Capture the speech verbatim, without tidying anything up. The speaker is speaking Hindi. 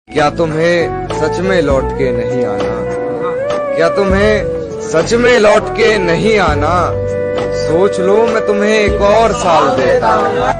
क्या तुम्हें सच में लौट के नहीं आना? क्या तुम्हें सच में लौट के नहीं आना? सोच लो मैं तुम्हें एक और साल देता हूँ।